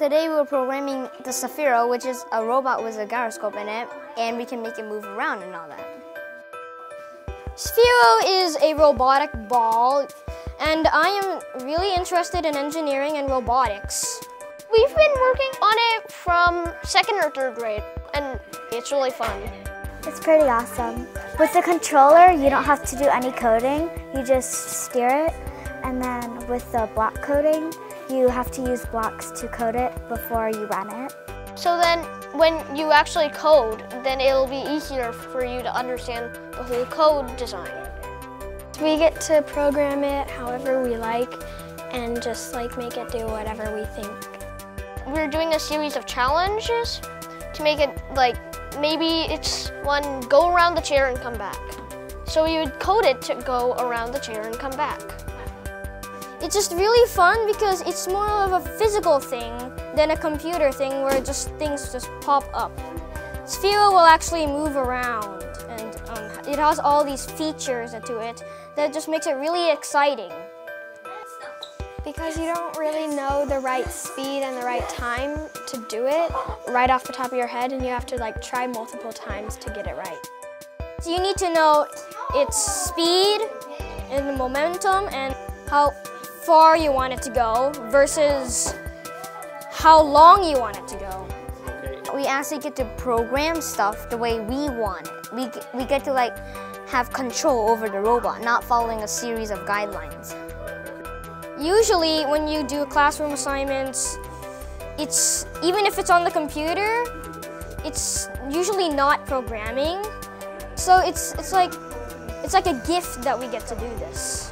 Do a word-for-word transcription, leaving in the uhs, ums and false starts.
Today we're programming the Sphero, which is a robot with a gyroscope in it, and we can make it move around and all that. Sphero is a robotic ball, and I am really interested in engineering and robotics. We've been working on it from second or third grade, and it's really fun. It's pretty awesome. With the controller, you don't have to do any coding. You just steer it, and then with the block coding, you have to use blocks to code it before you run it. So then when you actually code, then it'll be easier for you to understand the whole code design. We get to program it however we like and just like make it do whatever we think. We're doing a series of challenges to make it like, maybe it's one go around the chair and come back. So you would code it to go around the chair and come back. It's just really fun because it's more of a physical thing than a computer thing where just things just pop up. Sphero will actually move around, and um, it has all these features to it that just makes it really exciting. Because you don't really know the right speed and the right time to do it right off the top of your head, and you have to like try multiple times to get it right. So you need to know its speed and the momentum and how far you want it to go versus how long you want it to go. We actually get to program stuff the way we want it. We, we get to like have control over the robot, not following a series of guidelines. Usually when you do classroom assignments, it's even if it's on the computer, it's usually not programming. So it's it's like it's like a gift that we get to do this.